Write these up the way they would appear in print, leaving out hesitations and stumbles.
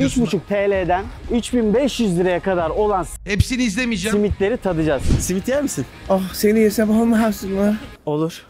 videosunda. 3,5 TL'den 3500 liraya kadar olan Hepsini izlemeyeceğim. simitleri tadacağız. Simit yer misin? Oh, seni yesem olmaz mı? Olur.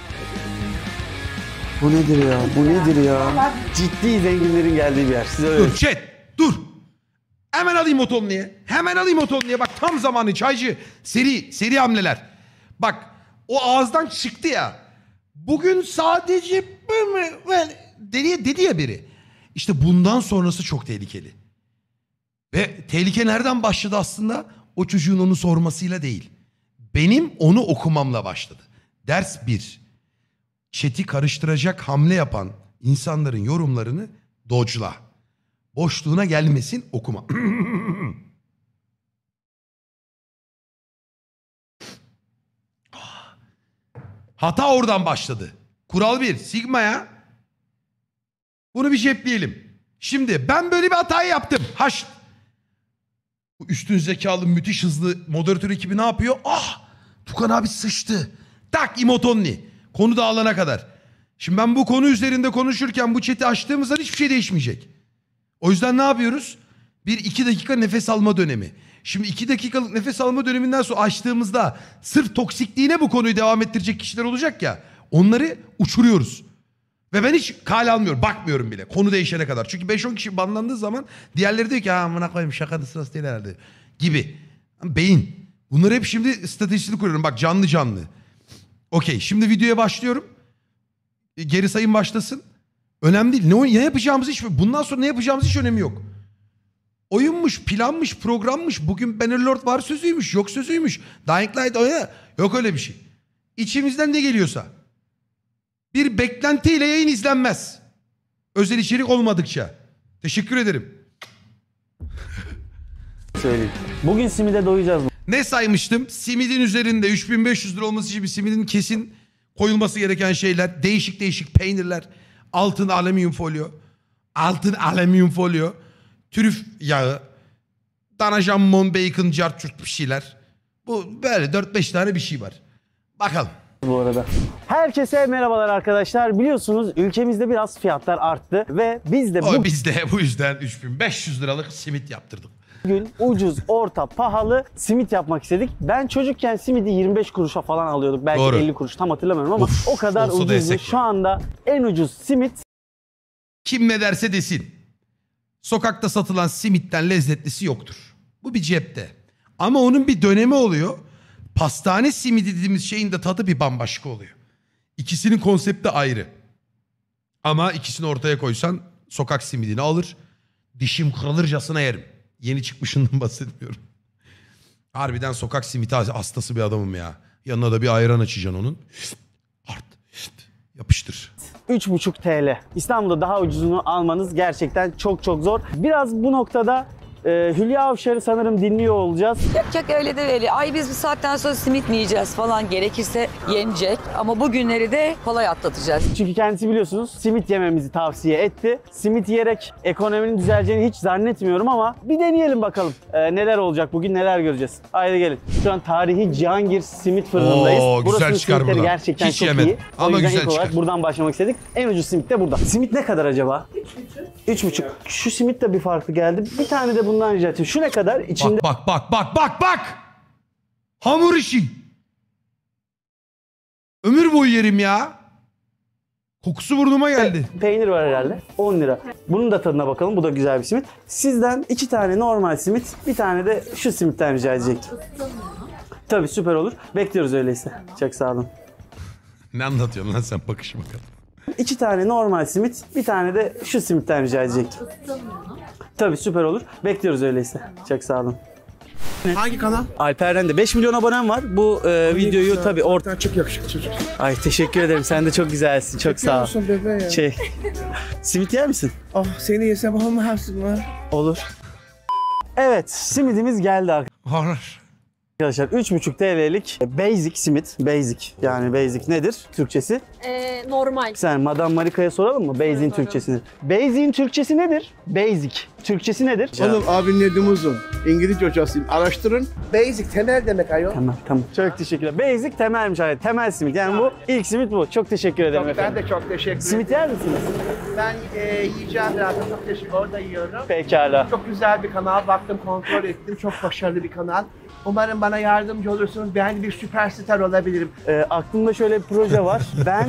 Bu nedir ya? Bu nedir ya? Ciddi zenginlerin geldiği bir yer. Size öyle. Dur chat dur. Hemen alayım o tonluya. Hemen alayım o tonluya. Bak tam zamanı çaycı. Seri hamleler. Bak o ağızdan çıktı ya. Bugün sadece dedi ya biri. İşte bundan sonrası çok tehlikeli. Ve tehlike nereden başladı aslında? O çocuğun onu sormasıyla değil. Benim onu okumamla başladı. Ders 1. Chat'i karıştıracak hamle yapan insanların yorumlarını dodge'la. Boşluğuna gelmesin, okuma. Hata oradan başladı. Kural 1. Sigma'ya bunu bir cepleyelim. Şimdi ben böyle bir hatayı yaptım. Bu üstün zekalı, müthiş hızlı moderatör ekibi ne yapıyor? Tukan abi sıçtı. Tak imotonli. Konu dağılana kadar. Şimdi ben bu konu üzerinde konuşurken bu chat'i açtığımızda hiçbir şey değişmeyecek. O yüzden ne yapıyoruz? 1-2 dakika nefes alma dönemi. Şimdi 2 dakikalık nefes alma döneminden sonra açtığımızda sırf toksikliğine bu konuyu devam ettirecek kişiler olacak ya. Onları uçuruyoruz. Ve ben hiç kale almıyorum. Bakmıyorum bile. Konu değişene kadar. Çünkü 5-10 kişi banlandığı zaman diğerleri diyor ki amına koyayım şakanın sırası değil herhalde. Gibi. Beyin. Bunları hep şimdi stratejisini kuruyorum. Bak canlı. Okey. Şimdi videoya başlıyorum. Geri sayım başlasın. Önemli değil. Ne yapacağımız bundan sonra ne yapacağımız hiç önemi yok. Oyunmuş, planmış, programmış. Bugün Bannerlord var sözüymüş, yok sözüymüş. Dying Light oyna. Yok öyle bir şey. İçimizden ne geliyorsa. Bir beklentiyle yayın izlenmez. Özel içerik olmadıkça. Teşekkür ederim. Söyleyeyim. Bugün simide doyacağız. Ne saymıştım? Simidin üzerinde 3500 lira olması için bir simidin kesin koyulması gereken şeyler. Değişik peynirler. Altın alüminyum folyo. Trüf yağı. Dana jambon, bacon, carçurt bir şeyler. Bu böyle 4-5 tane bir şey var. Bakalım. Bu arada. Herkese merhabalar arkadaşlar. Biliyorsunuz ülkemizde biraz fiyatlar arttı ve biz de bu yüzden 3500 liralık simit yaptırdık. bugün ucuz, orta, pahalı simit yapmak istedik. Ben çocukken simidi 25 kuruşa falan alıyorduk. Belki Doğru. 50 kuruş tam hatırlamıyorum ama o kadar olsa da ucuzdu. yesek Şu anda en ucuz simit kim ne derse desin. Sokakta satılan simitten lezzetlisi yoktur. Bu bir cepte. Ama onun bir dönemi oluyor. Pastane simidi dediğimiz şeyin de tadı bir bambaşka oluyor. İkisinin konsepti ayrı. Ama ikisini ortaya koysan sokak simidini alır. Dişim kırılırcasına yerim. Yeni çıkmışından bahsetmiyorum. Harbiden sokak simidi hastası bir adamım ya. Yanına da bir ayran açacaksın onun. Yapıştır. 3,5 TL. İstanbul'da daha ucuzunu almanız gerçekten çok zor. Biraz bu noktada Hülya Avşar'ı sanırım dinliyor olacağız. Yapacak öyle de öyle. Ay biz bu saatten sonra simit mi yiyeceğiz falan gerekirse yenecek. Ama bu günleri de kolay atlatacağız. Çünkü kendisi biliyorsunuz simit yememizi tavsiye etti. Simit yiyerek ekonominin düzeleceğini hiç zannetmiyorum ama bir deneyelim bakalım. Neler olacak bugün, neler göreceğiz. Haydi gelin. Şu an tarihi Cihangir simit fırınındayız. Güzel çıkar simitleri buradan. gerçekten Hiç çok yemedim. iyi. Ama o yüzden güzel ilk olarak çıkar. buradan başlamak istedik. En ucuz simit de burada. Simit ne kadar acaba? 3,5. Şu simit de bir farklı geldi. Bir tane de bundan rica ediyorum. Şu ne kadar? İçinde Bak. Hamur işi. Ömür boyu yerim ya. Kokusu burnuma geldi. peynir var herhalde. 10 lira. Bunun da tadına bakalım. Bu da güzel bir simit. Sizden 2 tane normal simit, bir tane de şu simitten rica edecektim. Tabii süper olur. Bekliyoruz öyleyse. Çok sağ olun. Ne anlatıyorsun lan sen bakış bakalım. 2 tane normal simit, bir tane de şu simitten rica edecektim. Tabii süper olur. Bekliyoruz öyleyse. Çok sağ olun. Hangi kanal? Alper'den de 5 milyon abonem var. Bu videoyu tabii Sen çok yakışıklı çocuk. Ay teşekkür ederim. Sen de çok güzelsin. Çok sağ ol. Musun bebe ya? Simit yer misin? Oh, seni yesem olmaz mı? Olur. Evet, simidimiz geldi Horror. Arkadaşlar 3,5 TL'lik basic simit. Basic yani basic nedir Türkçesi? Normal. Sen Madame Marika'ya soralım mı basic'in Türkçesini? Basic'in Türkçesi nedir? Basic. Türkçesi nedir? Oğlum abinin adım uzun. İngilizce hocasıyım. Araştırın. Basic temel demek ayol. Tamam. Çok teşekkürler. Basic temelmiş hayat. Temel simit. Yani bu ilk simit bu. Çok teşekkür ederim Ben efendim. de çok teşekkür ederim. Simit yer misiniz? Ben yiyeceğim birazdan. Çok teşekkür ederim. Orada yiyorum. Pekala. Çok güzel bir kanal. Baktım, kontrol ettim. Çok başarılı bir kanal. Umarım bana yardımcı olursunuz. Ben bir süperstar olabilirim. Aklımda şöyle bir proje var. Ben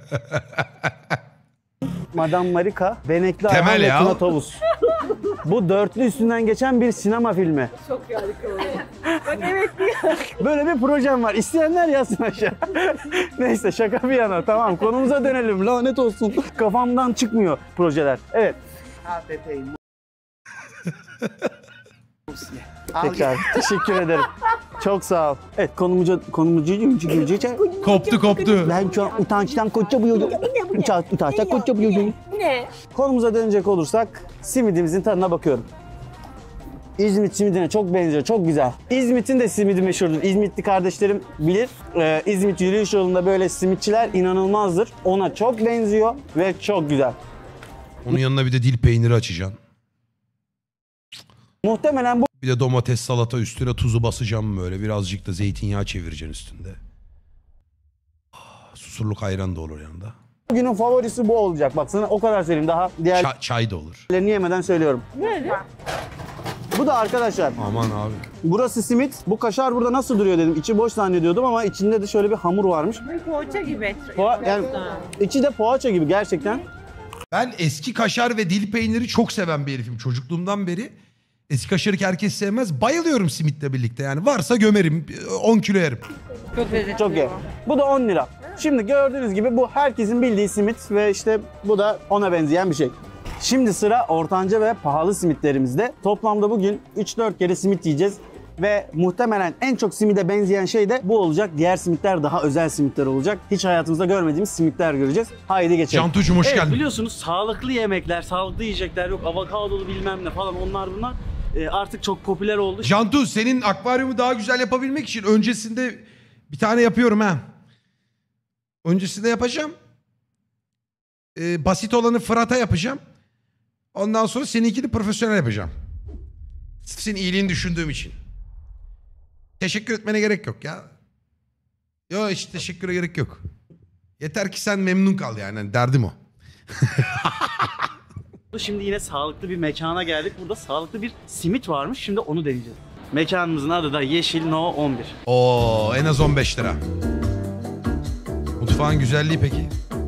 Madame Marika, Benekli Temel Ayhan ve ya. Tuna Tavus. Bu dörtlü üstünden geçen bir sinema filmi. Çok harika oluyor. Bak evet Böyle bir projem var. İsteyenler yazsın aşağı. Neyse şaka bir yana. Tamam konumuza dönelim. Lanet olsun. Kafamdan çıkmıyor projeler. Evet. Ha bebeğim. Tekrar teşekkür ederim. Çok sağ ol. Evet konumucu Koptu. ben şu an utançtan koça buyurdum. Utançtan koça buyurdum. ne? Konumuza dönecek olursak simidimizin tadına bakıyorum. İzmit simidine çok benziyor, çok güzel. İzmit'in de simidi meşhurdur. İzmitli kardeşlerim bilir. İzmit yürüyüş yolunda böyle simitçiler inanılmazdır. Ona çok benziyor ve çok güzel. Onun yanına bir de dil peyniri açacaksın. Muhtemelen Bir de domates salata üstüne tuzu basacağım böyle. Birazcık da zeytinyağı çevireceksin üstünde. Susurluk ayran da olur yanında. bugünün favorisi bu olacak. Bak sana o kadar söyleyeyim. Daha diğerlerini Çay da olur. yemeden söylüyorum. Bu da arkadaşlar. Aman abi. Burası simit. Bu kaşar burada nasıl duruyor dedim. İçi boş zannediyordum ama içinde de şöyle bir hamur varmış. Poğaça gibi. Yani içi de poğaça gibi gerçekten. Ben eski kaşar ve dil peyniri çok seven bir herifim çocukluğumdan beri. Eski kaşarı ki herkes sevmez. Bayılıyorum simitle birlikte yani. Varsa gömerim. 10 kilo yerim. Çok lezzetli. Çok iyi. Bu da 10 lira. Şimdi gördüğünüz gibi bu herkesin bildiği simit ve işte bu da ona benzeyen bir şey. Şimdi sıra ortanca ve pahalı simitlerimizde. Toplamda bugün 3-4 kere simit yiyeceğiz. Ve muhtemelen en çok simide benzeyen şey de bu olacak. Diğer simitler daha özel simitler olacak. Hiç hayatımızda görmediğimiz simitler göreceğiz. Haydi geçelim. Cantucuğum hoş geldin. Biliyorsunuz sağlıklı yemekler, sağlıklı yiyecekler yok. Avokadolu bilmem ne falan onlar bunlar artık çok popüler oldu. Cantu senin akvaryumu daha güzel yapabilmek için öncesinde bir tane yapıyorum ha. Öncesinde yapacağım. Basit olanı Fırat'a yapacağım. Ondan sonra seninkini profesyonel yapacağım. Sırf senin iyiliğini düşündüğüm için. Teşekkür etmene gerek yok ya. Yok hiç teşekküre gerek yok. Yeter ki sen memnun kal yani. Hani derdim o. Şimdi yine sağlıklı bir mekana geldik. Burada sağlıklı bir simit varmış. Şimdi onu deneyeceğiz. Mekanımızın adı da Yeşil No 11. Oo en az 15 lira. Mutfağın güzelliği peki?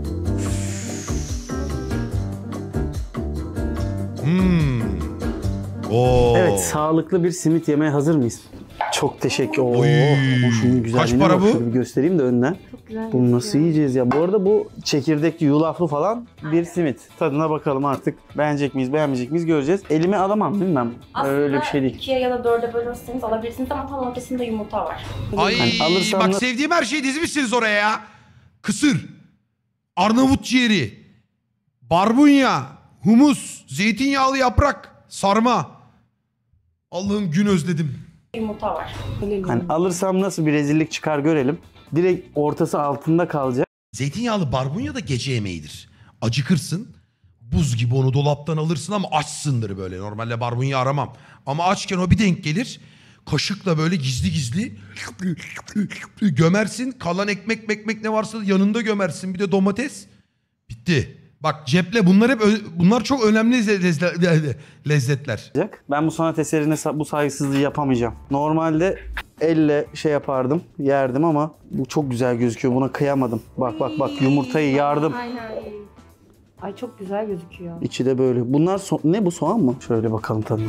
Oo. Evet, sağlıklı bir simit yemeye hazır mıyız? Çok teşekkür ederim. Oy. Şunun güzelliğine Kaç para bak. bu? Şöyle bir göstereyim de önden. Bunu nasıl yiyeceğiz ya? Bu arada bu çekirdekli, yulaflı falan bir simit. Tadına bakalım artık. Beğenecek miyiz, beğenmeyecek miyiz göreceğiz. Elime alamam değil mi ben? Aslında Öyle bir şey değil. 2'ye ya da 4'e bölürseniz alabilirsiniz ama tam ortasında yumurta var. Ay Hani alırsan bak da- sevdiğim her şeyi dizmişsiniz oraya ya. Kısır, Arnavut ciğeri, barbunya, humus, zeytinyağlı yaprak, sarma. Allah'ım gün özledim. Yumurta var. Hani alırsam nasıl bir rezillik çıkar görelim. Direkt ortası altında kalacak. Zeytinyağlı barbunya da gece yemeğidir. Acıkırsın, buz gibi onu dolaptan alırsın ama açsındır böyle. Normalde barbunya aramam. Ama açken o bir denk gelir. Kaşıkla böyle gizli gizli gömersin. Kalan ekmek ne varsa yanında gömersin. Bir de domates. Bitti. Bak ceple bunlar çok önemli lezzetler. Ben bu sanat eserine bu saygısızlığı yapamayacağım. Normalde elle şey yapardım, yerdim ama bu çok güzel gözüküyor. Buna kıyamadım. Bak yumurtayı yardım. Aynen. Ay çok güzel gözüküyor. İçi de böyle. Bunlar ne bu, soğan mı? Şöyle bakalım tadına.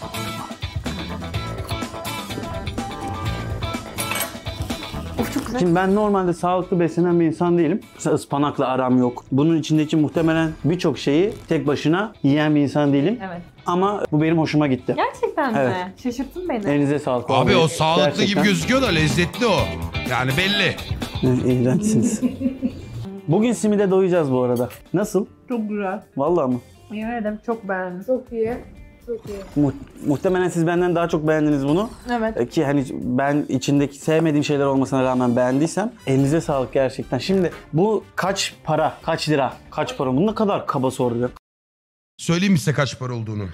Of çok güzel. Şimdi ben normalde sağlıklı beslenen bir insan değilim. Mesela ıspanakla aram yok. Bunun içindeki muhtemelen birçok şeyi tek başına yiyen bir insan değilim. Evet. Ama bu benim hoşuma gitti. Gerçekten Evet. mi? Şaşırttın beni. Elinize sağlık. Abi o sağlıklı Gerçekten. gibi gözüküyor da lezzetli o. Yani belli. İğrençsiniz. Bugün simide doyacağız bu arada. Nasıl? Çok güzel. Vallahi mı? Yemin ederim çok beğendim. Çok iyi. Muhtemelen siz benden daha çok beğendiniz bunu. Evet. Ki hani ben içindeki sevmediğim şeyler olmasına rağmen beğendiysem elinize sağlık gerçekten. Şimdi bu kaç para, kaç lira, kaç para? Bu ne kadar kaba soru ya. Söyleyeyim mi size kaç para olduğunu?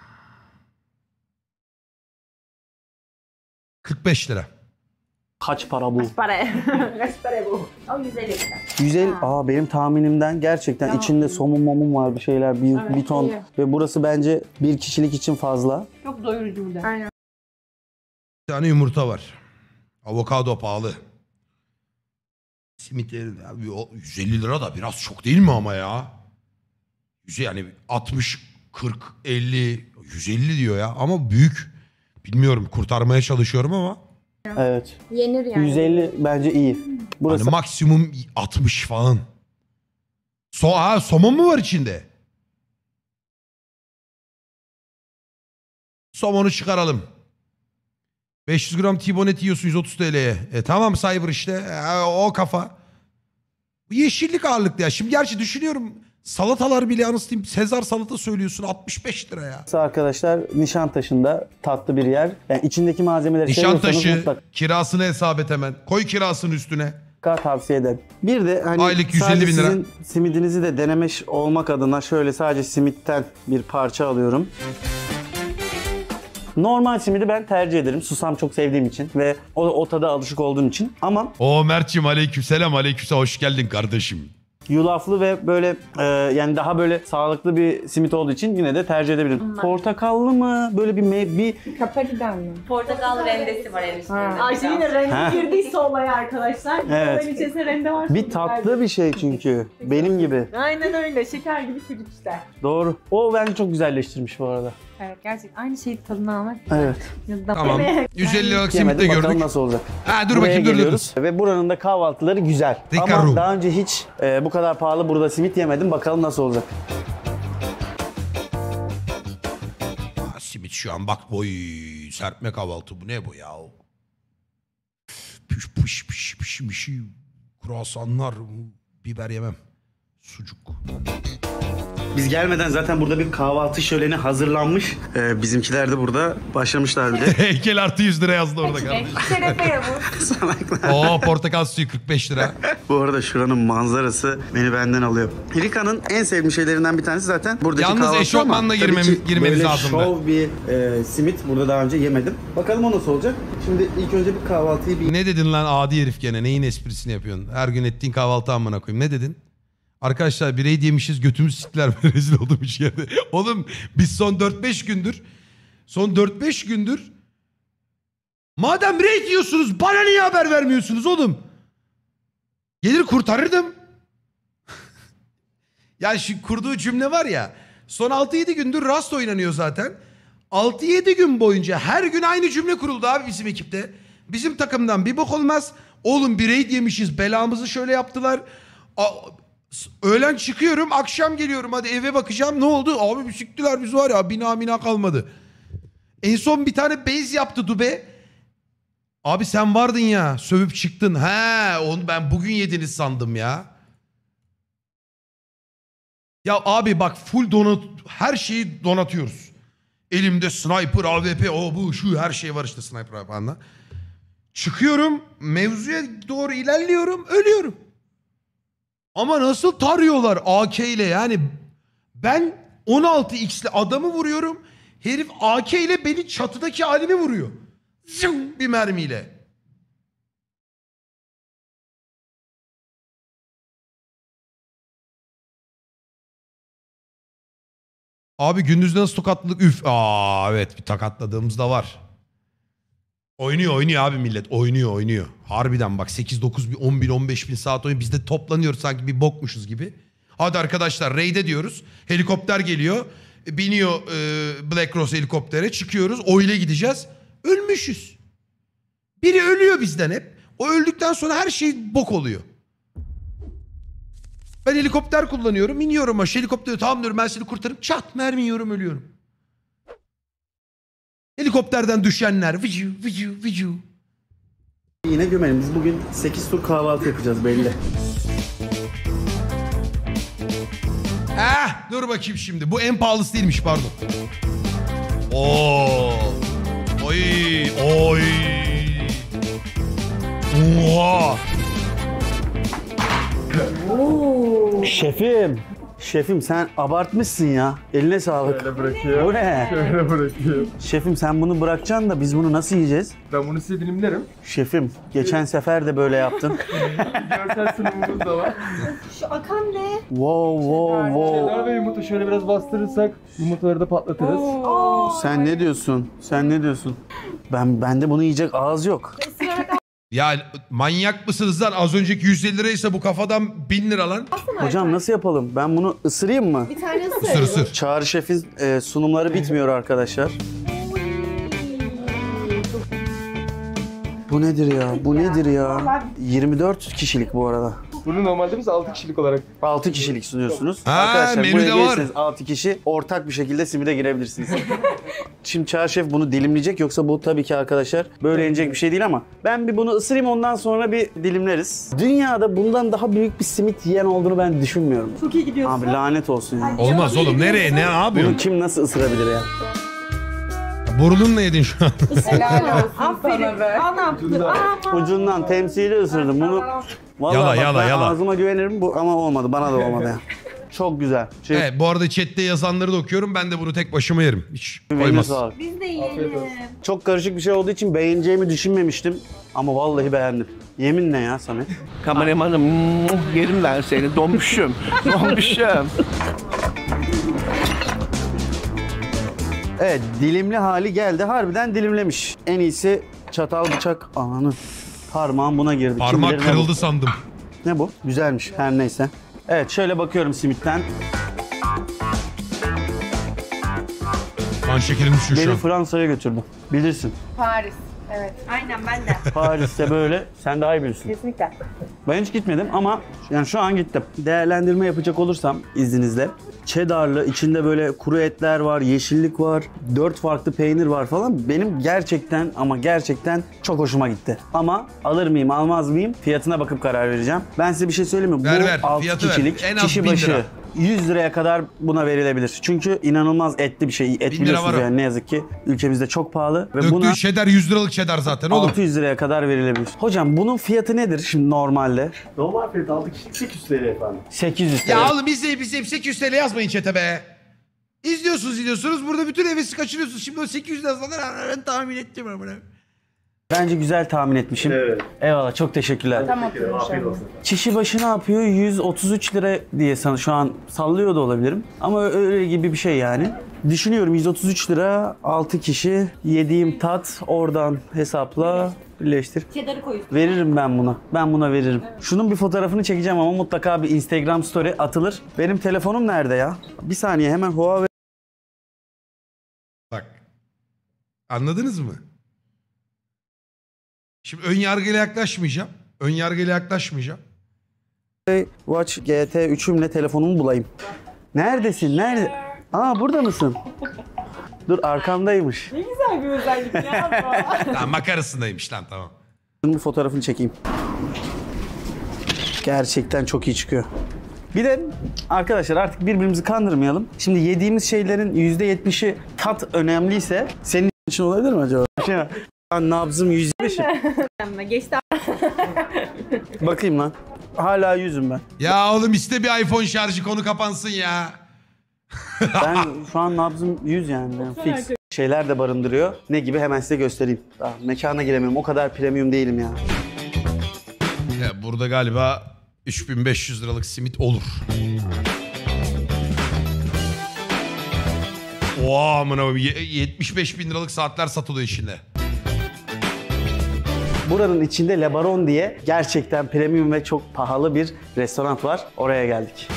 45 lira. Kaç para bu? Para. Kaç para bu? O 150 lira. 150. Benim tahminimden gerçekten içinde somun momun var bir şeyler, bir ton. iyi. Ve burası bence bir kişilik için fazla. Çok doyurucu bir de. Aynen. Bir tane yumurta var. Avokado pahalı. Simitleri abi 150 lira da biraz çok değil mi ama ya? Yani 60, 40, 50, 150 diyor ya ama büyük. Bilmiyorum, kurtarmaya çalışıyorum ama. Evet. Yenir yani. 150 bence iyi. Burası Hani maksimum 60 falan. Somon mu var içinde? Somonu çıkaralım. 500 gram T-bone et yiyorsun 130 TL'ye. Tamam Cyber işte. O kafa. Bu yeşillik ağırlıklı ya. Şimdi gerçi düşünüyorum. Salatalar bile anlatayım. Sezar salata söylüyorsun 65 lira ya. arkadaşlar Nişantaşı'nda tatlı bir yer. Yani içindeki malzemeleri seviyorsanız Nişantaşı mutlaka kirasını hesap et hemen. Koy kirasını üstüne. tavsiye ederim. Bir de hani Aylık 150 sadece bin lira. sizin simidinizi de denemiş olmak adına şöyle sadece simitten bir parça alıyorum. Normal simidi ben tercih ederim. Susam çok sevdiğim için ve o tada alışık olduğum için. Ama Mert'cim aleykümselam hoş geldin kardeşim. yulaflı ve böyle yani daha böyle sağlıklı bir simit olduğu için yine de tercih edebilirim. Portakallı mı? Böyle bir Kapariden mi? Portakal rendesi var en üstünde. Ayşe yine rende girdiyse olaya arkadaşlar. Evet. Olayın içerisinde rende var. bir tatlı bir şey çünkü. Benim gibi. Aynen öyle. Şeker gibi çocuk işte. Doğru. O bence çok güzelleştirmiş bu arada. Evet gerçekten aynı şeyi tadını almak. Evet. Tamam. 150 liralık simit de Yemedim, bakalım gördük. nasıl olacak. Dur Buraya bakayım dur. geliyoruz. Ve buranın da kahvaltıları güzel. Rikaru. Ama daha önce hiç bu kadar pahalı burada simit yemedim. Bakalım nasıl olacak. Simit şu an bak boy serpme kahvaltı bu ne bu ya? Piş. Kruasanlar, biber yemem. Sucuk. Biz gelmeden zaten burada bir kahvaltı şöleni hazırlanmış. Bizimkiler de burada başlamışlar bile. Heykel artı 100 lira yazdı orada kardeşim. Şerefe Yavuz. Portakal suyu 45 lira. Bu arada şuranın manzarası beni benden alıyor. Rika'nın en sevdiğim şeylerinden bir tanesi zaten buradaki Yalnız kahvaltı eşofmanla ama tabii ki girmeniz böyle lazımdı. şov bir simit burada daha önce yemedim. Bakalım o nasıl olacak. Şimdi ilk önce bir kahvaltıyı bir... Ne dedin lan adi herif gene? Neyin esprisini yapıyorsun? Her gün ettiğin kahvaltı amına koyayım. Ne dedin? Arkadaşlar birey yemişiz götümüz siktiler. Rezil oldum hiç yerde. Oğlum biz son 4-5 gündür madem raid yiyorsunuz bana niye haber vermiyorsunuz oğlum? Gelir kurtarırdım. Ya şu kurduğu cümle var ya. Son 6-7 gündür Rust oynanıyor zaten. 6-7 gün boyunca her gün aynı cümle kuruldu abi bizim ekipte. Bizim takımdan bir bok olmaz. Oğlum bir raid yemişiz belamızı şöyle yaptılar. Öğlen çıkıyorum akşam geliyorum hadi eve bakacağım ne oldu? Abi siktiler biz var ya bina kalmadı. En son bir tane base yaptı Dube. Abi sen vardın ya sövüp çıktın. Onu ben bugün yediniz sandım ya. Ya abi bak full her şeyi donatıyoruz. Elimde sniper, AWP, o bu şu her şey var işte sniper falan. Çıkıyorum mevzuya doğru ilerliyorum ölüyorum. Ama nasıl tarıyorlar AK ile yani ben 16x'le adamı vuruyorum. Herif AK ile beni çatıdaki halimi vuruyor. Zım, bir mermiyle. Abi gündüz nasıl tokatladık? Üf. Evet bir tokatladığımız da var. Oynuyor abi millet. Oynuyor. Harbiden bak 8-9 bin 10 bin 15 bin saat oynuyor. Biz de toplanıyoruz sanki bir bokmuşuz gibi. Hadi arkadaşlar raid'e diyoruz. Helikopter geliyor. Biniyor Black Rose helikoptere. Çıkıyoruz. O ile gideceğiz. Ölmüşüz. Biri ölüyor bizden hep. O öldükten sonra her şey bok oluyor. Ben helikopter kullanıyorum. İniyorum aşağı helikoptere. Tamam diyorum ben seni kurtarırım. Çat mermi yiyorum ölüyorum. Helikopterden düşenler. Vıcı. Yine gömelim. Biz bugün 8 tur kahvaltı yapacağız belli. Dur bakayım şimdi. Bu en pahalısı değilmiş pardon. Oo. Oy. Oy. Oha. Şefim. Şefim sen abartmışsın ya. Eline sağlık. Şöyle bırakıyorum. Bu ne? Şöyle bırakıyorum. Şefim sen bunu bırakacaksın da biz bunu nasıl yiyeceğiz? Ben bunu size dilimlerim. Şefim geçen sefer de böyle yaptın. Görsel sunumumuz da var. Şu akan ne? Wow. Cheddar ve yumurta şöyle biraz bastırırsak yumurtaları da patlatırız. Sen ne diyorsun? Sen ne diyorsun? Bende bunu yiyecek ağız yok. Ya manyak mısınız lan? Az önceki 150 liraysa bu kafadan 1000 lira lan. Hocam nasıl yapalım? Ben bunu ısırayım mı? Bir tane Isır ısır. Çağrı Şef'in sunumları bitmiyor arkadaşlar. Bu nedir ya? Bu nedir ya? 24 kişilik bu arada. Bunu normalde biz 6 kişilik olarak 6 kişilik sunuyorsunuz. Ha, Arkadaşlar menüde buraya var. gelirseniz 6 kişi ortak bir şekilde simide girebilirsiniz. Şimdi Çağrı Şef bunu dilimleyecek, yoksa bu tabii ki arkadaşlar böyle yenecek bir şey değil, ama ben bir bunu ısırayım, ondan sonra bir dilimleriz. Dünyada bundan daha büyük bir simit yiyen olduğunu ben düşünmüyorum. Çok iyi gidiyorsun. Abi lanet olsun ya. Olmaz oğlum. Nereye? Ne yapıyorsun? Bunu kim nasıl ısırabilir ya? Borununla yedin şu an. Helal olsun Aferin. Anam. Ucundan temsili ısırdım bunu. Vallahi Yala, bak, yala, ben yala. ağzıma güvenirim bu, ama olmadı. Bana da olmadı ya. Çok güzel. Şey, Evet, bu arada chatte yazanları da okuyorum. Ben de bunu tek başıma yerim. Hiç eline koymaz. sağlık. Biz de yiyelim. Çok karışık bir şey olduğu için beğeneceğimi düşünmemiştim. Ama vallahi beğendim. Yeminle ya Samet. Kameramanım yerim ben seni. Donmuşum. Donmuşum. Evet, dilimli hali geldi. Harbiden dilimlemiş. En iyisi çatal bıçak. Ananı. Parmağım buna girdi. Kim Parmak bilir ne bu? kırıldı sandım. Ne bu? Güzelmiş. Her neyse. Evet, şöyle bakıyorum simitten. Kan şekerim düşüyor şu Beni an. Fransa'ya götürdü. Bilirsin. Paris. Evet. Aynen ben de. Paris'te böyle. Sen daha iyi bilirsin. Kesinlikle. Ben hiç gitmedim ama yani şu an gittim. Değerlendirme yapacak olursam izninizle. Cheddarlı, içinde böyle kuru etler var, yeşillik var, 4 farklı peynir var falan. Benim gerçekten ama gerçekten çok hoşuma gitti. Ama alır mıyım, almaz mıyım? Fiyatına bakıp karar vereceğim. Ben size bir şey söyleyeyim mi? Ver, Bu ver. 6 Fiyatı ver. kişilik, En az kişi 1000 başı lira. 100 liraya kadar buna verilebilir. Çünkü inanılmaz etli bir şey. Et 1000 lira biliyorsunuz var o. yani, ne yazık ki ülkemizde çok pahalı. Ve Döktüğü buna cheddar 100 liralık cheddar zaten oğlum. 600 liraya kadar verilebilir. Hocam bunun fiyatı nedir şimdi normalde? normal fiyat 6 kişilik 800 TL efendim. 800 TL. Ya oğlum biz 800 TL yazmayın chat'e be. İzliyorsunuz. Burada bütün hevesi kaçırıyorsunuz. Şimdi o 800 yazanlar ben tahmin ettim ama. Bence güzel tahmin etmişim. Evet. Eyvallah, çok teşekkürler. Tamam. Afiyet olsun. Kişi başı ne yapıyor? 133 lira diye sana şu an sallıyor da olabilirim. Ama öyle gibi bir şey yani. Düşünüyorum 133 lira 6 kişi yediğim tat, oradan hesapla birleştir. Cheddar'ı koyuyorsun. Veririm ben buna. Ben buna veririm. Şunun bir fotoğrafını çekeceğim ama mutlaka bir Instagram story atılır. Benim telefonum nerede ya? Bir saniye, hemen Huawei. Bak. Anladınız mı? Şimdi ön yargıyla yaklaşmayacağım. Watch GT 3'ümle telefonumu bulayım. Neredesin? Nerede? Aa, burada mısın? Dur, arkamdaymış. Ne güzel bir özellik ya bu. Lan makarasındaymış lan, tamam. Bunun bir fotoğrafını çekeyim. Gerçekten çok iyi çıkıyor. Bir de arkadaşlar artık birbirimizi kandırmayalım. Şimdi yediğimiz şeylerin %70'i tat önemliyse senin için olabilir mi acaba? Nabzım 125'im. Geçti. Bakayım lan. Hala 100'üm ben. Ya oğlum iste bir iPhone şarjı, konu kapansın ya. Ben şu an nabzım 100 yani. Fix. Şeyler de barındırıyor. Ne gibi, hemen size göstereyim. Daha mekana giremiyorum. O kadar premium değilim ya. Ya burada galiba 3500 liralık simit olur. Oha amına koyayım, 75 bin liralık saatler satılıyor işinde. Buranın içinde Le Baron diye gerçekten premium ve çok pahalı bir restoran var. Oraya geldik.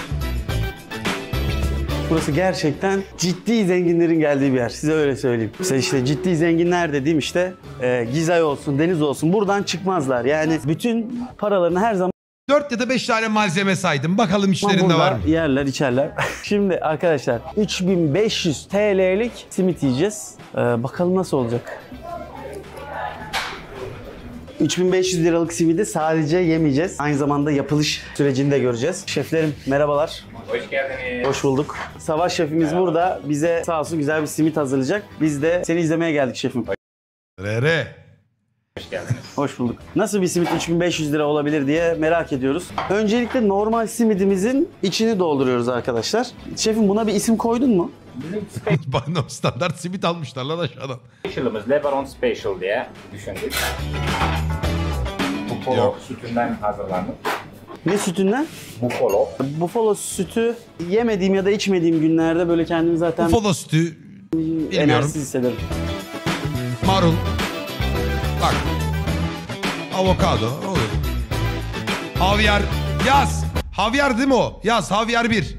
Burası gerçekten ciddi zenginlerin geldiği bir yer. Size öyle söyleyeyim. Mesela işte ciddi zenginler dediğim işte Gizay olsun, Deniz olsun, buradan çıkmazlar. Yani bütün paralarını her zaman 4 ya da 5 tane malzeme saydım. Bakalım içlerinde burada var mı? yerler, içerler. Şimdi arkadaşlar 3500 TL'lik simit yiyeceğiz. Bakalım nasıl olacak. 3500 liralık simidi sadece yemeyeceğiz. Aynı zamanda yapılış sürecini de göreceğiz. Şeflerim merhabalar. Hoş geldiniz. Hoş bulduk. Savaş şefimiz burada. Bize sağ olsun güzel bir simit hazırlayacak. Biz de seni izlemeye geldik şefim. Rere. Hoş geldiniz. Hoş bulduk. Nasıl bir simit 3500 lira olabilir diye merak ediyoruz. Öncelikle normal simidimizin içini dolduruyoruz arkadaşlar. Şefim buna bir isim koydun mu? Bizim Bana standart simit almışlar lan aşağıdan. special'ımız Lebanon Special diye düşündük. Buffalo Yok. sütünden hazırlanır. Ne sütünden? Buffalo. Buffalo sütü yemediğim ya da içmediğim günlerde böyle kendimi zaten Buffalo sütü. Bilmiyorum. enerjisiz hissederim. Marul. Bak. Avokado. Olur. Havyar. Yaz. Havyar değil mi o? Yaz. Havyar 1.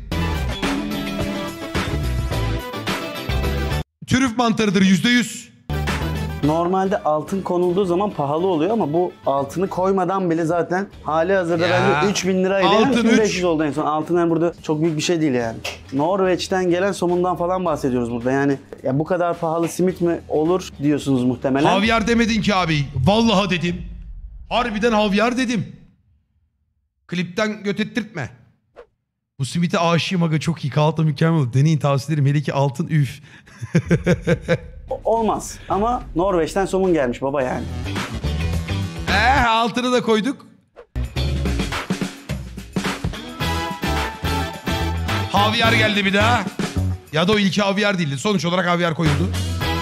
Trüf mantarıdır %100. Normalde altın konulduğu zaman pahalı oluyor ama bu altını koymadan bile zaten hali hazırda Ya, bence 3000 liraydı. altın 3500 üç. oldu en son. Altın yani burada çok büyük bir şey değil yani. Norveç'ten gelen somundan falan bahsediyoruz burada. Yani ya bu kadar pahalı simit mi olur diyorsunuz muhtemelen. Havyar demedin ki abi. Vallahi dedim. Harbiden havyar dedim. Klipten göt ettirtme. Bu simite aşığım aga, çok iyi. Kahvaltı mükemmel. Deneyin, tavsiye ederim. Hele ki altın üf. Olmaz ama Norveç'ten somun gelmiş baba yani. Altını da koyduk. Havyar geldi bir daha. Ya da o ilki havyar değildi. Sonuç olarak havyar koyuldu.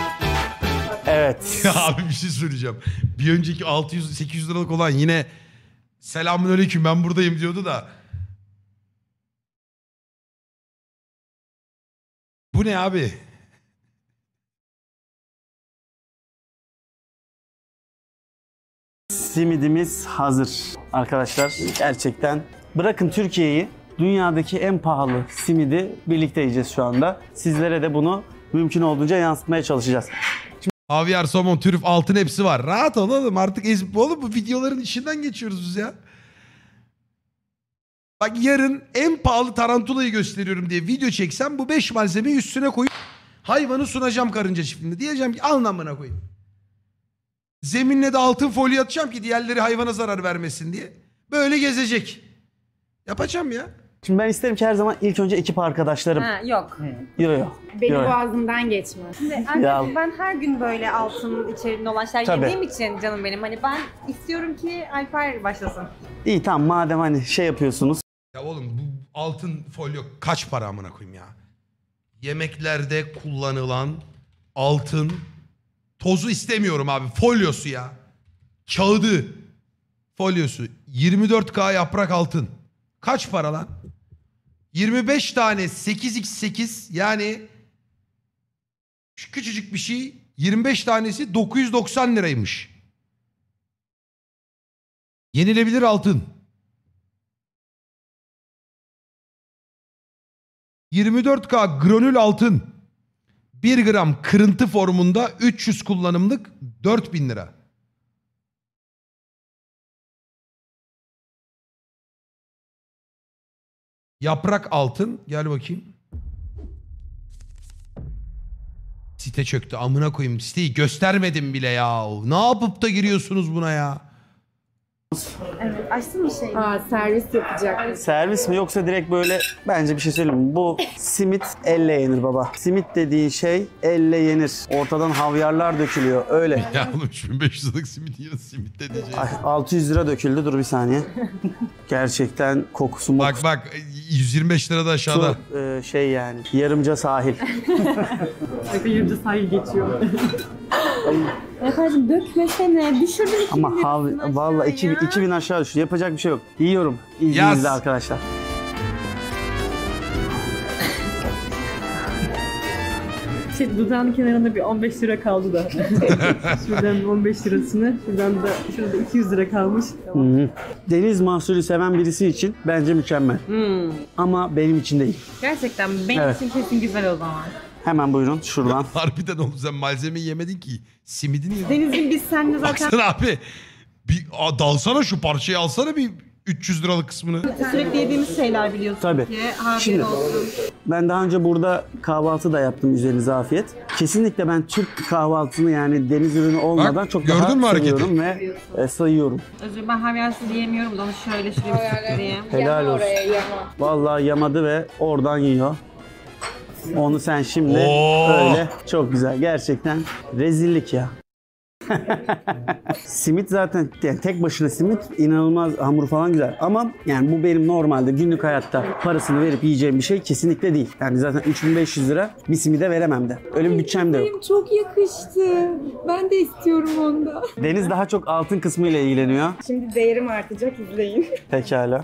Evet. Ya abi bir şey söyleyeceğim. Bir önceki 600-800 liralık olan yine selamünaleyküm ben buradayım diyordu da. Bu ne abi? Simidimiz hazır arkadaşlar. Gerçekten bırakın Türkiye'yi, dünyadaki en pahalı simidi birlikte yiyeceğiz şu anda. Sizlere de bunu mümkün olduğunca yansıtmaya çalışacağız. Havyar, somon, trüf, altın hepsi var. Rahat ol oğlum, artık oğlum bu videoların içinden geçiyoruz biz ya. Bak yarın en pahalı tarantulayı gösteriyorum diye video çeksem bu 5 malzemeyi üstüne koyup hayvanı sunacağım karınca çiftliğinde. Diyeceğim ki al namına koyayım. Zeminle de altın folyo atacağım ki diğerleri hayvana zarar vermesin diye. Böyle gezecek. Yapacağım ya. Şimdi ben isterim ki her zaman ilk önce ekip arkadaşlarım. Ha, yok. Yok. Benim Yok. boğazımdan geçmez. Şimdi Ya. arkadaşım ben her gün böyle altın içeriğinde olan şeyler Tabii. yediğim için canım benim. Hani ben istiyorum ki Alper başlasın. İyi tamam madem hani şey yapıyorsunuz. Ya oğlum bu altın folyo kaç para amına koyayım ya. Yemeklerde kullanılan altın tozu istemiyorum abi. Folyosu ya. Kağıdı. Folyosu. 24K yaprak altın. Kaç para lan? 25 tane 8x8 yani şu küçücük bir şey 25 tanesi 990 liraymış. Yenilebilir altın. 24K granül altın. 1 gram kırıntı formunda 300 kullanımlık 4000 lira. Yaprak altın. Gel bakayım. Site çöktü. Amına koyayım. Siteyi göstermedim bile ya. Ne yapıp da giriyorsunuz buna ya? Evet, açsın bir şey. Servis yapacak. Servis mi yoksa direkt böyle bence bir şey söyleyeyim mi? Bu simit elle yenir baba. Simit dediğin şey elle yenir. Ortadan havyarlar dökülüyor öyle. Ya oğlum 3500 liralık simit yiyor. Simit de diyeceğim. Ay, 600 lira döküldü dur bir saniye. Gerçekten kokusu Bak bak 125 lira da aşağıda. şey yani yarımca sahil. Yarımca sahil geçiyor. Efendim dökmesene, düşürdün. Ama vallahi 2000 aşağı düştü. Yapacak bir şey yok. Yiyorum izninizle Yaz. arkadaşlar. Dudağın kenarında bir 15 lira kaldı da. Şuradan 15 lirasını, şurada 200 lira kalmış. Hı-hı. Deniz mahsulü seven birisi için bence mükemmel. Ama benim için değil. Gerçekten benim Evet. için kesin güzel o zaman. Hemen buyurun şuradan. Harbiden oğlum sen malzemeyi yemedin ki. Simidini yedin. Deniz'in biz seninle zaten Baksana abi. Bir dalsana şu parçayı alsana bir 300 liralık kısmını. Sürekli yediğimiz şeyler biliyorsun Tabii. ki. Afiyet Şimdi- olsun. Ben daha önce burada kahvaltı da yaptım, üzerinize afiyet. Kesinlikle ben Türk kahvaltısını yani deniz ürünü olmadan Bak, çok gördün daha mü hareketi? seviyorum ve sayıyorum. Özür ben havyarsı diyemiyorum da onu şöyle şuraya bir sıkırayım. Helal olsun. Vallahi yamadı ve oradan yiyor. Onu sen şimdi Oo. öyle çok güzel. Gerçekten rezillik ya. Simit zaten yani tek başına simit inanılmaz, hamur falan güzel. Ama yani bu benim normalde günlük hayatta parasını verip yiyeceğim bir şey kesinlikle değil. Yani zaten 3500 lira bir simide veremem de. Öyle bir bütçem de yok. Benim çok yakıştı. Ben de istiyorum onda. Deniz daha çok altın kısmı ile ilgileniyor. Şimdi değerim artacak, izleyin. Pekala.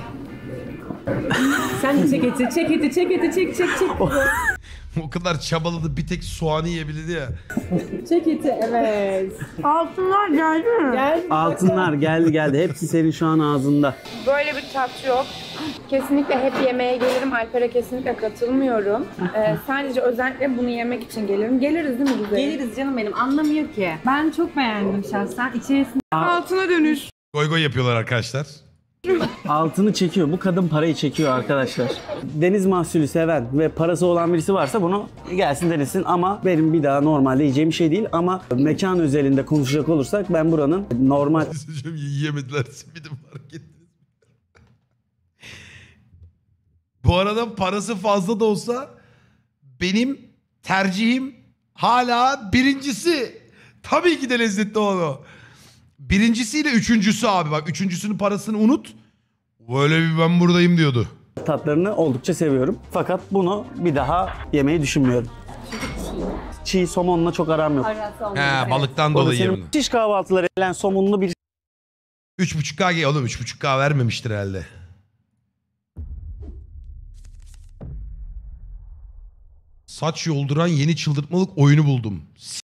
Sen de çek eti, çek eti, çek eti, çek. O kadar çabaladı, bir tek soğanı yiyebildi ya. Çek eti, evet. Altınlar geldi mi? Gel. Altınlar geldi. Hepsi senin şu an ağzında. Böyle bir tat yok. Kesinlikle hep yemeğe gelirim. Alper'e kesinlikle katılmıyorum. Sadece özellikle bunu yemek için gelirim. Geliriz değil mi güzelim? Geliriz canım benim anlamıyor ki. Ben çok beğendim şahsen. İçerisinde Altına dönüş. Goy goy yapıyorlar arkadaşlar. Altını çekiyor. Bu kadın parayı çekiyor arkadaşlar. Deniz mahsulü seven ve parası olan birisi varsa bunu gelsin denesin ama benim bir daha normalde yiyeceğim bir şey değil ama mekan özelinde konuşacak olursak ben buranın normal Yiyemediler simidi, fark ettiniz mi? Bu arada parası fazla da olsa benim tercihim hala birincisi. Tabii ki de lezzetli olan o. Birincisiyle üçüncüsü abi, bak üçüncüsünün parasını unut. Böyle bir ben buradayım diyordu. tatlarını oldukça seviyorum. Fakat bunu bir daha yemeyi düşünmüyorum. Çiğ somonla çok aram yok. He, balıktan Bu arada dolayı senin yemedim. müthiş kahvaltıları gelen somonlu bir 3,5K oğlum, 3,5K vermemiştir herhalde. Saç yolduran yeni çıldırtmalık oyunu buldum.